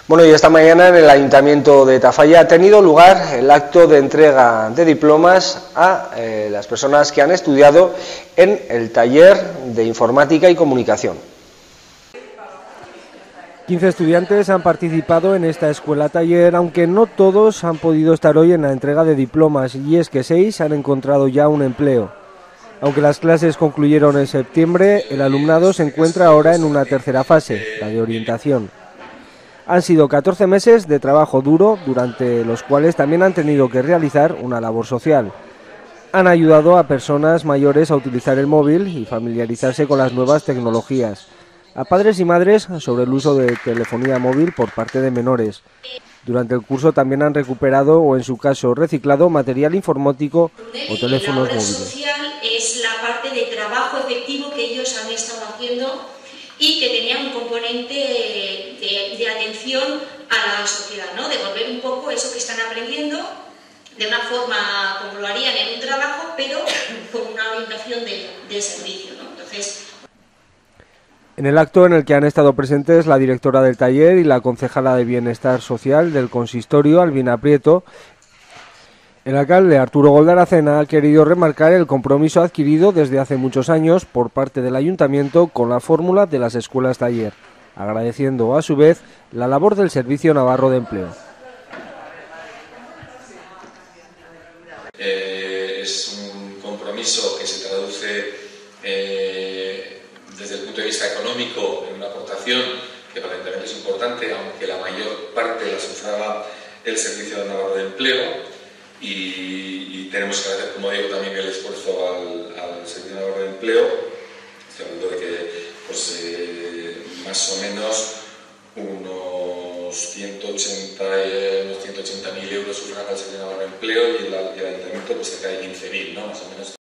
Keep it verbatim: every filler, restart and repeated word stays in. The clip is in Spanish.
Bueno, y esta mañana en el Ayuntamiento de Tafalla ha tenido lugar el acto de entrega de diplomas a eh, las personas que han estudiado en el taller de Informática y Comunicación. quince estudiantes han participado en esta escuela taller, aunque no todos han podido estar hoy en la entrega de diplomas, y es que seis han encontrado ya un empleo. Aunque las clases concluyeron en septiembre, el alumnado se encuentra ahora en una tercera fase, la de orientación. Han sido catorce meses de trabajo duro, durante los cuales también han tenido que realizar una labor social. Han ayudado a personas mayores a utilizar el móvil y familiarizarse con las nuevas tecnologías, a padres y madres sobre el uso de telefonía móvil por parte de menores. Durante el curso también han recuperado o, en su caso, reciclado material informático o teléfonos móviles. La obra móviles. social es la parte de trabajo efectivo que ellos han estado haciendo y que tenía un componente de, de atención a la sociedad, ¿no? Devolver un poco eso que están aprendiendo de una forma como lo harían en un trabajo, pero con una orientación de, de servicio, ¿no? Entonces, en el acto en el que han estado presentes la directora del taller y la concejala de Bienestar Social del consistorio, Albina Prieto, el alcalde Arturo Goldaracena ha querido remarcar el compromiso adquirido desde hace muchos años por parte del ayuntamiento con la fórmula de las escuelas taller, agradeciendo a su vez la labor del Servicio Navarro de Empleo. Eh, es un compromiso que se traduce eh, desde el punto de vista económico en una aportación que para el ayuntamiento es importante, aunque la mayor parte la sufraga el Servicio Navarro de Empleo. Y, y tenemos que hacer, como digo, también el esfuerzo al, al Servicio Navarro de Empleo. Estoy hablando de que pues, eh, más o menos unos ciento ochenta mil euros sufraga el Servicio Navarro de Empleo y el, y el Ayuntamiento pues, cerca de quince mil, ¿no? Más o menos.